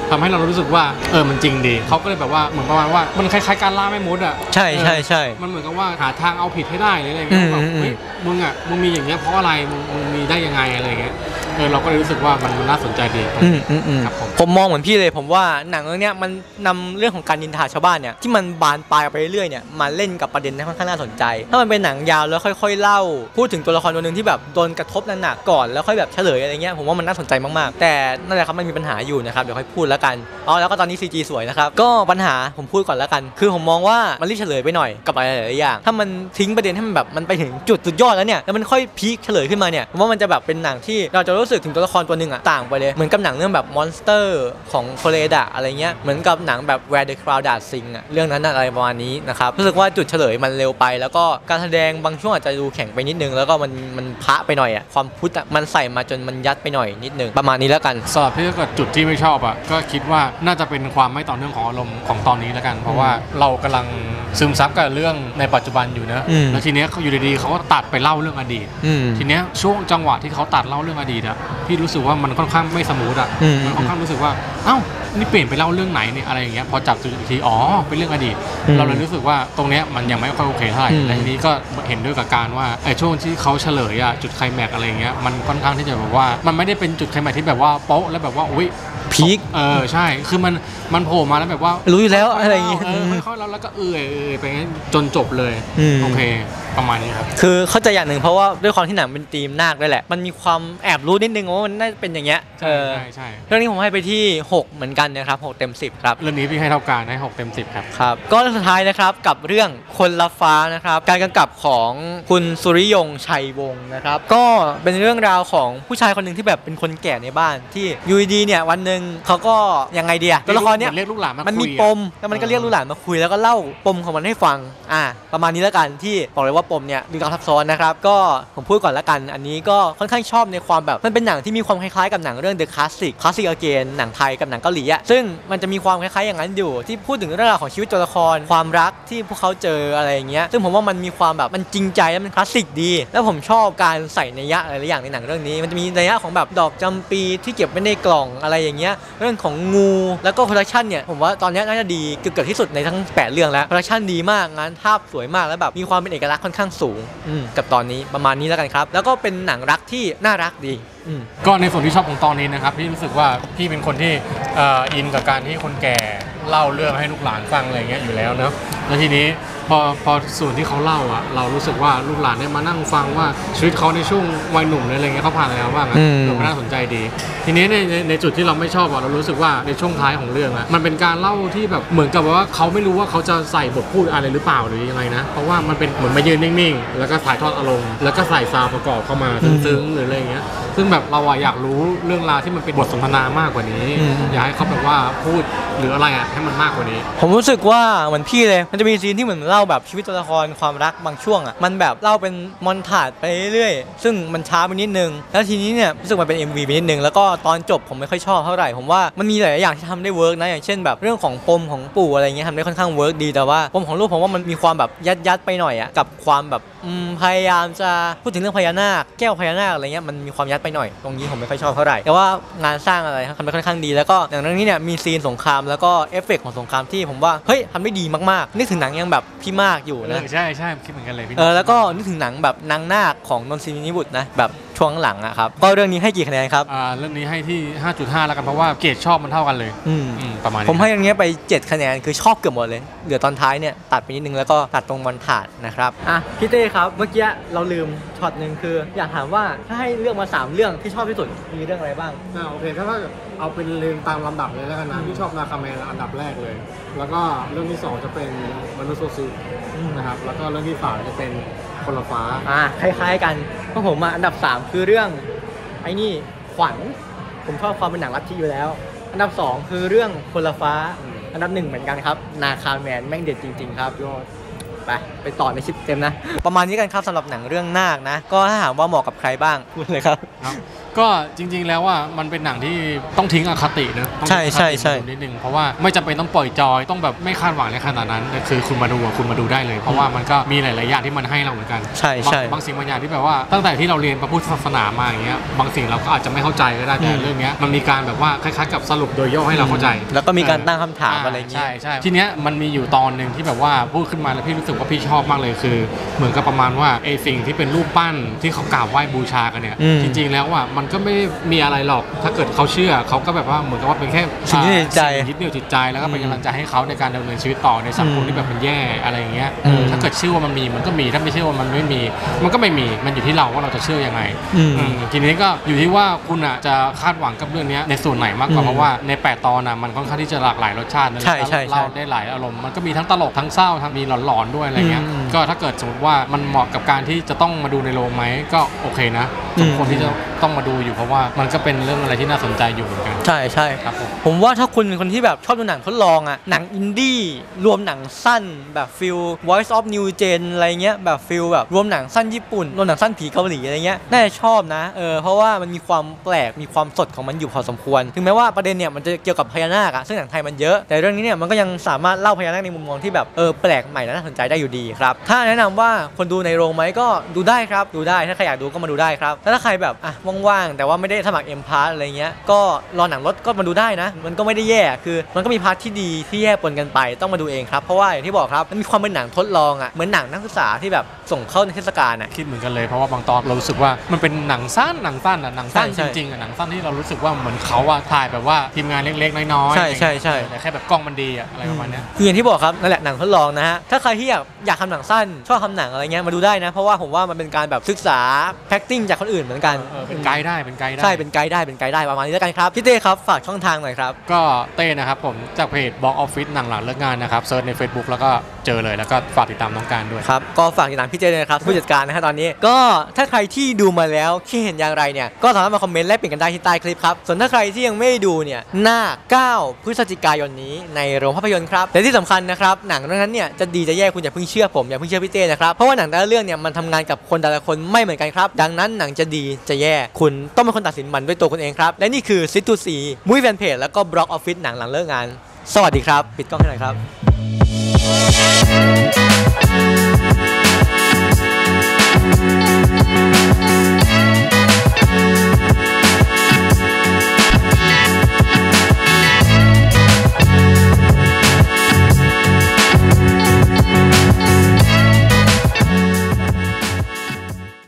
ทำให้เรารู้สึกว่าเออมันจริงดีเขาก็เลยแบบว่าเหมือนประมาณว่ามันคล้ายๆการล่าแม่มดอ่ะใช่ใช่ใช่มันเหมือนกับว่าหาทางเอาผิดให้ได้หรืออะไรเงี้ยแบบเฮ้ยมึงอ่ะมึงมีอย่างเงี้ยเพราะอะไรมึงมึงมีได้ยังไงอะไรเงี้ยเออเราก็เลยรู้สึกว่ามันน่าสนใจดีอืมอืมอืมครับผมผมมองเหมือนพี่เลยผมว่าหนังเรื่องนี้มันนำเรื่องของการนินทาชาวบ้านเนี่ยที่มันบานปลายไปเรื่อยๆเนี่ยมาเล่นกับประเด็นที่ค่อนข้างน่าสนใจถ้ามันเป็นหนังยาวแล้วค่อยๆเล่าพูดถึงตัวละครตัวนึงที่แบบโดนกระทบหนักๆก่อนแล้วค่อยแบบเฉลยอะไรเงี้ยผมว่ามันน่าสนใจมากๆแต่นั่นแหละครับมันมีปัญหาอยู่นะครับเดี๋ยวค่อยพูดแล้วกันอ๋อแล้วก็ตอนนี้ ซี จี สวยนะครับก็ปัญหาผมพูดก่อนแล้วกันคือผมมองว่ามันรีบเฉลยไปหน่อยกับอะไรหลายๆอย่างถ้ามันทิ้งประเด็นให้มันแบบมันไปถึงจุดสุดยอดแล้วเนี่ยแล้วมันค่อยพีคเฉลยขึ้นมาเนี่ยผมว่ามันจะแบบเป็นหนังที่เราจะรู้สึกถึงตัวละครตัวนึงอะต่างไปเลยเหมือนกับหนังเรื่องแบบมอนสเตอร์ของโคเรดะอะไรเงี้ยเหมือนกับหนังแบบ Where the Crowd Sing อะเรื่องนั้นอะไรประมาณนี้นะครับรู้สึกว่าจุดเฉลยมันเร็วไปแล้วก็การแสดงบางช่วงอาจจะดูแข็งไปนิดนึงแล้วก็มันมันพระไปหน่อยอะความพุทธอะมันใส่มาจนมันยัดไปหน่อยนิดนึงประมาณนี้แล้วกันสำหรับพี่ก็จุดที่ไม่ชอบอะก็คิดว่าน่าจะเป็นความไม่ต่อเนื่องของอารมณ์ของตอนนี้แล้วกันเพราะว่าเรากำลังซึมซับกับเรื่องในปัจจุบันอยู่นะแล้วทีเนี้ยเขาอยู่ดีๆเขาก็ตัดไปเล่าเรื่องอดีตทีเนี้ยช่วงจังหวะที่เขาตัดเล่าเรื่องอดีตอะพี่รู้สึกว่ามันค่อนข้างไม่สมูทอะมันค่อนข้างรู้สึกว่าเอ้านี่เปลี่ยนไปเล่าเรื่องไหนเนี่ยอะไรอย่างเงี้ยพอจับจุดอีกทีอ๋อเป็นเรื่องอดีตเราเลยรู้สึกว่าตรงเนี้ยมันยังไม่ค่อยโอเคเท่าไหร่และทีนี้ก็เห็นด้วยกับการว่าไอ้ช่วงที่เขาเฉลยอะจุดไคลแม็กอะไรเงี้ยมันค่อนข้างที่จะแบบว่ามันไม่ได้เป็นจุดไคลแม็กที่แบบว่าโป๊ะแล้วแบบว่าอุ้ยพีคเออใช่คือมันมันโผล่มาแล้วแบบว่ารู้อยู่แล้วอะไรอย่างเงี้ยค่อยๆแล้วแล้วก็เอื่อยเอื่อยไปจนจบเลยโอเคประมาณนี้ครับคือเข้าใจอย่างหนึ่งเพราะว่าด้วยความที่หนังเป็นธีมนาคด้วยแหละมันมีความแอบรู้นิดนึงว่ามันน่าจะเป็นอย่างเงี้ยใช่ใช่ใช่เรื่องนี้ผมให้ไปที่หกเหมือนกันนะครับหกเต็มสิบครับเรื่องนี้พี่ให้เท่ากันให้หกเต็มสิบครับครับก็สุดท้ายนะครับกับเรื่องคนละฟ้านะครับการกำกับของคุณสุริยงษ์ชัยวงศ์นะครับก็เป็นเรื่องราวของผู้ชายคนหนึ่งที่แบบเป็นคนแก่ในบ้านที่ยูดีเนี่ยวันนึงเขาก็ยังไงเดียตัวละครเนี้ยเรียกลูกหลานมาคุยมันมีปมแล้วมันก็เรียกลูกหลานมาคุยแล้วก็เล่าปมของมันให้ฟังอ่าประมาณนี้แล้วกันที่บอกเลยว่าปมเนี่ยมีความซับซ้อนนะครับก็ผมพูดก่อนแล้วกันอันนี้ก็ค่อนข้างชอบในความแบบมันเป็นหนังที่มีความคล้ายๆกับหนังเรื่อง The Classic Classic Again หนังไทยกับหนังเกาหลีอ่ะซึ่งมันจะมีความคล้ายๆอย่างนั้นอยู่ที่พูดถึงเรื่องราวของชีวิตตัวละครความรักที่พวกเขาเจออะไรอย่างเงี้ยซึ่งผมว่ามันมีความแบบมันจริงใจและมันคลาสสิกดีแล้วผมชอบการใส่นัยยะหลายๆอย่างในหนังเรื่องนี้มันจะมีนัยยะของแบบดอกจำปีที่เก็บไว้ในกล่องอะไรอย่างเงี้ยเรื่องของงูแล้วก็โปรดักชันเนี่ยผมว่าตอนนี้น่าจะดีเกือบที่สุดในทั้งแปดเรื่องแล้วโปรดักชันดีมากงานภาพสวยมากแล้วแบบมีความเป็นเอกลักษณ์ค่อนข้างสูงกับตอนนี้ประมาณนี้แล้วกันครับแล้วก็เป็นหนังรักที่น่ารักดีก็ในส่วนที่ชอบของตอนนี้นะครับพี่รู้สึกว่าพี่เป็นคนที่อินกับการที่คนแก่เล่าเรื่องให้ลูกหลานฟังอะไรเงี้ยอยู่แล้วเนาะแล้วทีนี้พอพอส่วนที่เขาเล่าอ่ะเรารู้สึกว่าลูกหลานได้มานั่งฟังว่าชีวิตเขาในช่วงวัยหนุ่มอะไรเงี้ยเขาผ่านอะไรมาบ้างอ่ะก็น่าสนใจดีทีนี้ในในจุดที่เราไม่ชอบอ่ะเรารู้สึกว่าในช่วงท้ายของเรื่องอ่ะมันเป็นการเล่าที่แบบเหมือนกับว่าเขาไม่รู้ว่าเขาจะใส่บทพูดอะไรหรือเปล่าหรือยังไงนะเพราะว่ามันเป็นเหมือนมายืนนิ่งๆแล้วก็ถ่ายทอดอารมณ์แล้วก็ใส่ซาวประกอบเข้ามาซึ้งๆหรืออะไรเงี้ยซึ่งแบบเราอยากรู้เรื่องราวที่มันเป็นบทสนทนามากกว่านี้อยากให้เขาแบบว่าพูดหรืออะไรอ่ะให้มันมากกว่านี้ผมรู้สึกว่าเหมือนพี่เลยมันจะมีซีนที่เหมือนเล่าแบบชีวิตตัวละครความรักบางช่วงอ่ะมันแบบเล่าเป็นมอนทาจไปเรื่อยๆซึ่งมันช้าไปนิดนึงแล้วทีนี้เนี่ยรู้สึกมันเป็น เอ็ม วี ไปนิดนึงแล้วก็ตอนจบผมไม่ค่อยชอบเท่าไหร่ผมว่ามันมีหลายอย่างที่ทำได้เวิร์กนะอย่างเช่นแบบเรื่องของปมของปู่อะไรเงี้ยทำได้ค่อนข้างเวิร์กดีแต่ว่าปมของลูกผมว่ามันมีความแบบยัดๆไปหน่อยอ่ะกับความแบบพยายามจะพูดถึงเรื่องพญานาคแก้วพญานาคอะไรเงี้ยมันมีความยัดไปหน่อยตรงนี้ผมไม่ค่อยชอบเท่าไหร่แต่ว่างานสร้างอะไรทำได้ค่อนข้างดีแล้วก็อย่างเรื่องนี้เนี่ยมีซีนสงครามแล้วก็เอฟเฟกต์ของสงครามที่ผมว่าเฮ้ยทำได้ดีมากๆนึกถึงหนังยังแบบพี่มากอยู่นะใช่ใช่คิดเหมือนกันเลยเออแล้วก็นึกถึงหนังแบบนางนาคของนนทนิบุตรนะแบบช่วงหลังอะครับก็เรื่องนี้ให้กี่คะแนนครับอ่าเรื่องนี้ให้ที่ ห้าจุดห้า แล้วกันเพราะว่าเกรดชอบมันเท่ากันเลยอืมประมาณนี้ผมให้อย่างเงี้ยไปเจ็ดคะแนนคือชอบเกือบหมดเลยเหลือตอนท้ายเนี่ยตัดไปนิดนึงแล้วก็ตัดตรงบอลถาดนะครับอ่ะพี่เต้ครับเมื่อกี้เราลืมช็อตนึงคืออยากถามว่าถ้าให้เลือกมาสามเรื่องที่ชอบที่สุดมีเรื่องอะไรบ้างอ่าโอเคถ้าว่าเอาเป็นเรียงตามลำดับเลยแล้วกันนะที่ชอบนาคาเมะอันดับแรกเลยแล้วก็เรื่องที่สองจะเป็นมนุษย์โซซึนะครับแล้วก็เรื่องที่สามจะเป็นคนละฟ้าอ่าคล้ายๆกันเพราะผมอ่ะอันดับสามคือเรื่องไอ้นี่ขวัญผมชอบความเป็นหนังลัทธิอยู่แล้วอันดับสองคือเรื่องคนละฟ้าอันดับหนึ่งเหมือนกันครับนาคาแมนแม่งเด็ดจริงๆครับยอดไปไปต่อในสิบเต็มนะประมาณนี้กันครับสำหรับหนังเรื่องนาคนะก็ถ้าถามว่าเหมาะกับใครบ้างพูดเลยครับครับก็จริงๆแล้วว่ามันเป็นหนังที่ต้องทิ้งอคตินะต้องใช่ใช่ใช่นิดนึงเพราะว่าไม่จำเป็นต้องปล่อยจอยต้องแบบไม่คาดหวังในขนาดนั้นแต่คือคุณมาดูอะคุณมาดูได้เลย เพราะว่ามันก็มีหลายๆอย่างที่มันให้เราเหมือนกันใช่ใช่บางสิ่งบางอย่างที่แบบว่าตั้งแต่ที่เราเรียนพระพุทธศาสนามาอย่างเงี้ยบางสิ่งเราก็อาจจะไม่เข้าใจก็ได้แต่เรื่องเนี้ยมันมีการแบบว่าคล้ายๆกับสรุปโดยย่อให้เราเข้าใจแล้วก็มีการตั้งคำถามอะไรอย่างเงี้ยใช่ใช่ทีเนี้ยมันมีอยู่ตอนหนึ่งที่แบบว่าพูดขึ้นมาแล้วพี่รู้สึกว่าพี่ชอบมากเลยคือ เหมือนกับประมาณว่าไอ้สิ่งที่เป็นรูปปั้นที่เขากราบไหว้บูชากันเนี่ยจริงๆแล้วอ่ะมันก็ไม่มีอะไรหรอกถ้าเกิดเขาเชื่อเขาก็แบบว่าเหมือนกับว่าเป็นแค่สิ่งที่จิตใจยึดเหนี่ยวจิตใจแล้วก็เป็นกำลังใจให้เขาในการดำเนินชีวิตต่อในสังคมที่แบบมันแย่อะไรอย่างเงี้ยเออถ้าเกิดเชื่อว่ามันมีมันก็มีถ้าไม่เชื่อว่ามันไม่มีมันก็ไม่มีมันอยู่ที่เราว่าเราจะเชื่อยังไงทีนี้ก็อยู่ที่ว่าคุณอ่ะจะคาดหวังกับเรื่องนี้ในส่วนไหนมากกว่าเพราะว่าในแปดตอนน่ะมันค่อนข้างที่จะหลากหลายรสชาตินะเล่าได้หลายอารมณ์มันก็มีทั้งตลกทั้งเศร้าทั้งมีหลอนๆด้วยอะไรเงี้ยก็ถ้าเกิดสมมติว่ามันเหมาะกับการที่จะต้องมาดูในโรงไหมก็โอเคนะสมควรที่จะต้องมาดูอยู่เพราะว่ามันก็เป็นเรื่องอะไรที่น่าสนใจอยู่เหมือนกันใช่ใช่ครับผมผมว่าถ้าคุณเป็นคนที่แบบชอบดูหนังทดลองอ่ะหนังอินดี้รวมหนังสั้นแบบฟิล Voice of New Gen อะไรเงี้ยแบบฟิลแบบรวมหนังสั้นญี่ปุ่นรวมหนังสั้นผีเกาหลีอะไรเงี้ยน่าจะชอบนะเออเพราะว่ามันมีความแปลกมีความสดของมันอยู่พอสมควรถึงแม้ว่าประเด็นเนี่ยมันจะเกี่ยวกับพญานาคอะซึ่งหนังไทยมันเยอะแต่เรื่องนี้เนี่ยมันก็ยังสามารถเล่าพญานาคในมุมมองที่แบบเออแปลกใหม่และน่าสนใจได้อยู่ดีครับถ้าแนะนำว่าคนดูในโรงไหมก็ดูได้ครับดูได้ถ้าใครอยากดูก็มาดูได้ครับแล้วถ้าใครแบบอ่ะว่างๆแต่ว่าไม่ได้สมัครเอ็มพาร์อะไรเงี้ยก็รอหนังรถก็มาดูได้นะมันก็ไม่ได้แย่คือมันก็มีพาร์ทที่ดีที่แย่ปนกันไปต้องมาดูเองครับเพราะว่าอย่างที่บอกครับมันมีความเป็นหนังทดลองอ่ะเหมือนหนังนักศึกษาที่แบบส่งเข้าในเทศกาลอ่ะคิดเหมือนกันเลยเพราะว่าบางตอนเรารู้สึกว่ามันเป็นหนังสั้นหนังสั้นอ่ะหนังสั้นใช่จใช่ริงๆอ่ะหนังสั้นที่เรารู้สึกว่าเหมือนเขาอ่ะถ่ายแบบว่าทีมงานเล็กๆน้อยๆใช่ใช่ใช่แต่แค่แบบกล้องมันดีอ่ะอะไรประมาณเนี้ยคืออย่างที่บอกครับนั่นแหละหนังทดลองนะฮะถ้าใครที่อยากอยากทำหนังสั้นชอบทำหนังอะไรเงี้ยมาดูได้นะเพราะว่าผมว่ามันเป็นการแบบศึกษา acting จากคนอื่นเหมือนกันเออเป็นไกด์ได้เป็นไกด์ได้ใช่เป็นไกด์ได้เป็นไกด์ได้ประมาณนี้แล้วกันครับพี่เต้ครับฝากช่องทางหน่อยครับก็เต้นะครับผมจากเพจ Box Office หนังหลังเลิกงานนะครับเซิร์ชใน Facebook แล้วก็เจอเลยแล้วก็ฝากติดตามน้องการด้วยครับก็ฝากติดตามพี่เต้ด้วยนะครับผู้จัดการนะฮะตอนนี้ก็ถ้าใครที่ดูมาแล้วคิดเห็นอย่างไรเนี่ยก็สามารถมาคอมเมนต์แลกเปลี่ยนกันได้ที่ใต้คลิปครับส่วนถ้าใครที่ยังไม่ได้ดูเนี่ยหน้าเก้าพฤศจิกายนนี้ในโรงภาพยนตร์ครับแต่ที่สำคัญนะครับหนังเรื่องนั้นเนี่ยจะดีจะแย่คุณอย่าเพิ่งเชื่อผมอย่าเพิ่งเชื่อพี่เต้นะครับเพราะว่าหนังแต่ละเรื่องเนี่ยมันทำงานกับคนแต่ละคนไม่เหมือนกันครับดังนั้นหนังจะดีจะแย่คุณต้องเป็นคนตัดสินมันด้วยตัวคุณเองครับและนี่คือซิทูซีมุ้ยแฟนเพจแล้วก็บล็อกออฟฟิศหนังหลังเลิกงานสวัสดีครับปิดกล้องให้หน่อยครับ